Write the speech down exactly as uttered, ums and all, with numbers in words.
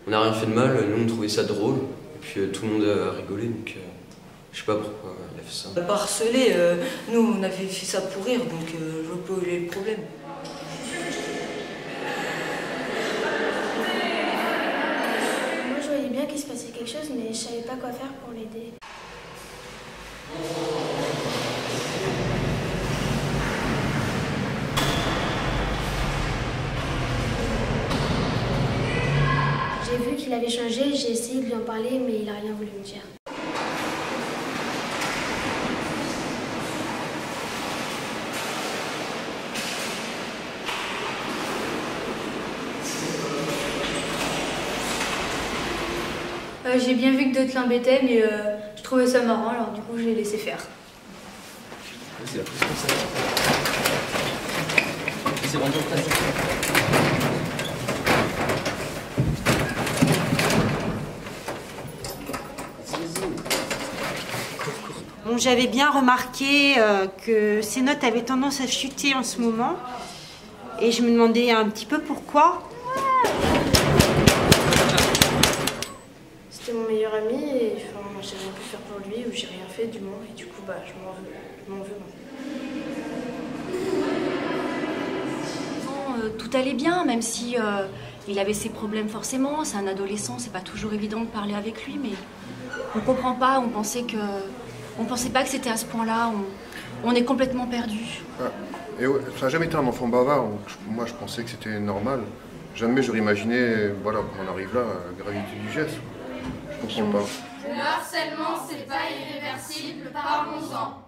on n'a rien fait de mal, nous on trouvait ça drôle, et puis euh, tout le monde a rigolé, donc euh, je sais pas pourquoi il a fait ça. Pas harcelé, euh, nous on avait fait ça pour rire, donc euh, je vois pas où il est le problème. Moi je voyais bien qu'il se passait quelque chose, mais je savais pas quoi faire pour l'aider. J'ai vu qu'il avait changé, j'ai essayé de lui en parler, mais il a rien voulu me dire. Euh, j'ai bien vu que d'autres l'embêtaient, mais euh, je trouvais ça marrant, alors du coup je l'ai laissé faire. C'est la pression, ça. C'est rendu en place. Bon, j'avais bien remarqué euh, que ses notes avaient tendance à chuter en ce moment. Et je me demandais un petit peu pourquoi. C'était mon meilleur ami et enfin, j'ai rien pu faire pour lui ou j'ai rien fait du moins. Et du coup, bah, je m'en veux. Je m'en veux maintenant. Euh, tout allait bien, même si euh, il avait ses problèmes forcément. C'est un adolescent, c'est pas toujours évident de parler avec lui, mais on comprend pas, on pensait que... On pensait pas que c'était à ce point-là, on, on est complètement perdu. Ah, et ouais, ça n'a jamais été un enfant bavard, donc moi je pensais que c'était normal. Jamais j'aurais imaginé, voilà, qu'on arrive là, à la gravité du geste. Je comprends pas. Le harcèlement, c'est pas irréversible, parlons-en.